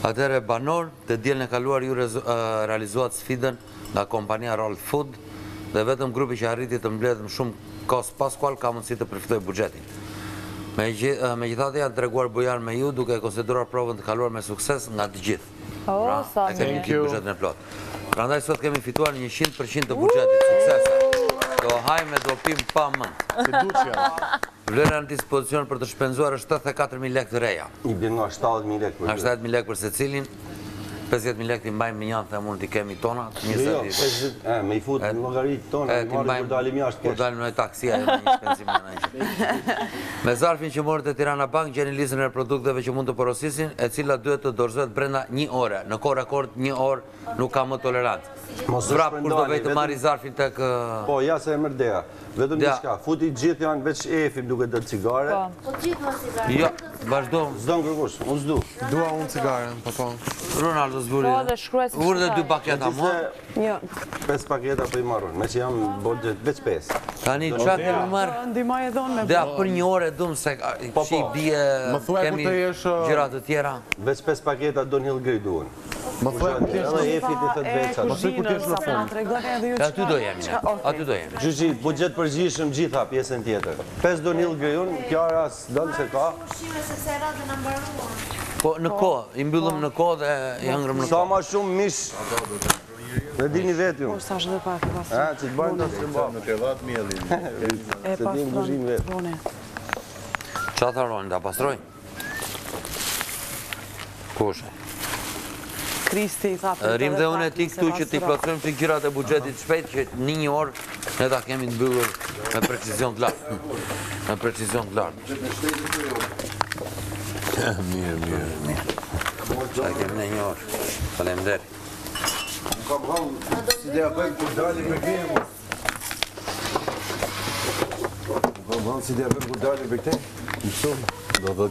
Atëherë banor, të dielën e kaluar ju realizuat sfidën nga kompania Roll Food dhe vetëm grupi që arriti të mbledhë më shumë cost pascual ka mundësi të përfitojë buxhetin. Megjithatë janë treguar bujar me ju duke konsideruar provën të kaluar me sukses nga të gjithë. Sa E kemi gjithë buxhetin e plot. Prandaj sot kemi fituar 100% të buxhetit, suksese. Do hajmë do pim pa mend. Vlera në dispozicion për të shpenzuar është 84.000 lekë të reja. I bjen nga 70.000 lekë. Nga 70.000 lekë për secilin, 50.000 lekë t'i mbajmë në janë, mund t'i kemi tona. Me i fut në llogarit tona, i marrë kur dalim jashtë kur dalim në taksia e një shpenzim në një. Me zarfin që morët e Tirana Bank, gjeni listën e produkteve që mund të porosisin, e cila duhet të dorëzohet brenda 1 ore. Në kohë rekord 1 orë nuk ka më tolerancë. Zvrap kur do vej të marri zarfin tek... Po, ja se e mërdeja. Vetëm një shka, futi gjithë janë veç efim duke dhe cigare. Po gjithë më cigare. Jo, vazhdo. Zdo në kërkush, unë zdu. Dua unë cigaren, po. Ronaldo zburi. Po, dhe shkruaj si Vurë dhe 2 paketa mo. 5 paketa për i marrën, me që jam budget veç 5. Tani qa kemi marrë? Ndimaj e donë me Dhe për 1 orë e dumë se që i bie kemi gjërat të tjera. Veç 5 paketa do një lgëj duen. Më thuaj ku t'jesh Edhe efit i thët veçat. Më thuaj ku t'jesh në fund. Aty do jemi, aty do jemi. Gjyqi, budget përgjishëm gjitha pjesën tjetër. 5 do një lgëj unë, kjara dënë se ka. Pushime se se radhe në mbaruan. Po në kohë, i mbyllëm në kohë dhe i hëngrëm në Sa kohë. ma shumë mish. Dhe dini vetë ju. Sa shë dhe pak, Që të bëjnë të së bëjnë. Nuk e dhatë mjellin. e Se tim guzhin vetë. Bone. Qa tharojnë, da pastrojnë? Kushe. Kristi i thapë. Rim dhe unë e ti këtu që t'i plotësojmë të gjyrat e buxhetit shpejt që në 1 orë ne ta kemi të mbyllur me precizion të lartë. Me precizion të lartë. Mirë. Qa kemi në 1 orë. Faleminderit. Kam hallë, si dhe apel kur dalim me kemë. Kam hallë, si dhe apel kur dalim me këte. Mësum.